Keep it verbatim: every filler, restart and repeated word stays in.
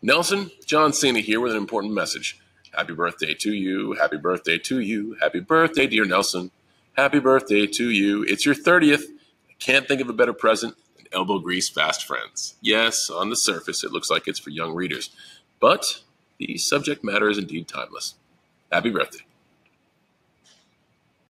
Nelson, John Cena here with an important message. Happy birthday to you. Happy birthday to you. Happy birthday, dear Nelson. Happy birthday to you. It's your thirtieth. I can't think of a better present than elbow grease fast friends. Yes, on the surface, it looks like it's for young readers, but the subject matter is indeed timeless. Happy birthday.